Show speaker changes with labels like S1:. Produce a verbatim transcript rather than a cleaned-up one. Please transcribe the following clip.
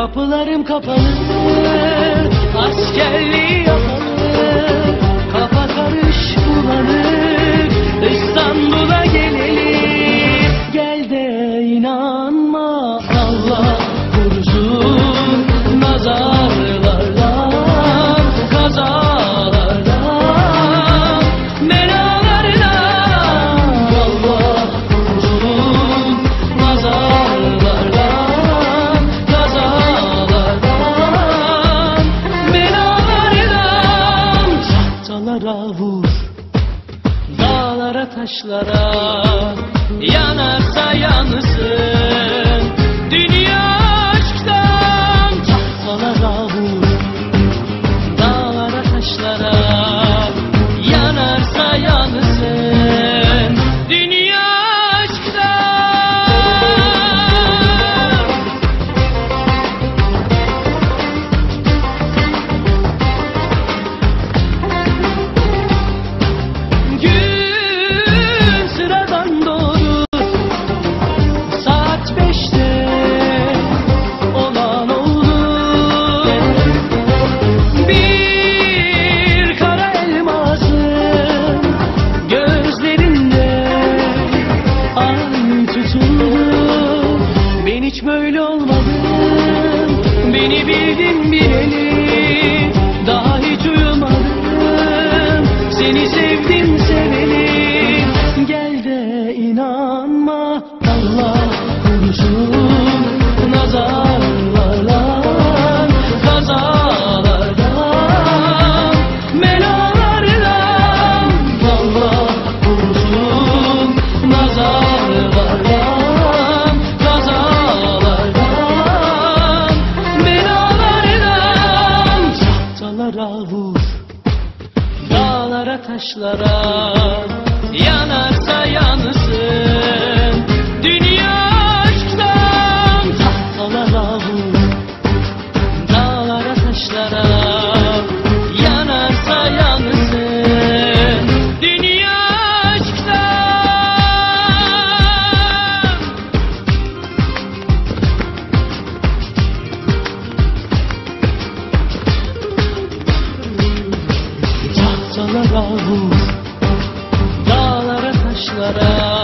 S1: Kapılarım kapalı, askerliği yapalı, kafa karış bulanık, İstanbul'a gelelim. Gel de inanma, Allah korusun nazarlardan, kazalardan, belalardan. Allah korusun nazarlardan, kazalardan, belalardan. Tahtalara vur, dağlara taşlara, yanarsa yanısın dünya aşktan. Tahtalara vur, dağlara taşlara, yanarsa yanısın dünya aşktan. Gün sıradan doğru saat beşte olan oldu. Bir kara elmasın gözlerinde ay tutuldu. Ben hiç böyle olmadım, beni bildin bileli, daha hiç uyumadım, seni sevdim seveli. Gel de inanma, Allah korusun nazarlardan, kazalardan, belalardan. Allah korusun nazarlardan, kazalardan, belalardan. Tahtalara vur, dağlara taşlara, yanarsa yanısın dünya aşktan. Tahtalara vur, dağlara taşlara, yanarsa yanısın dünya aşktan. Tahtalara vur, dağlara taşlara,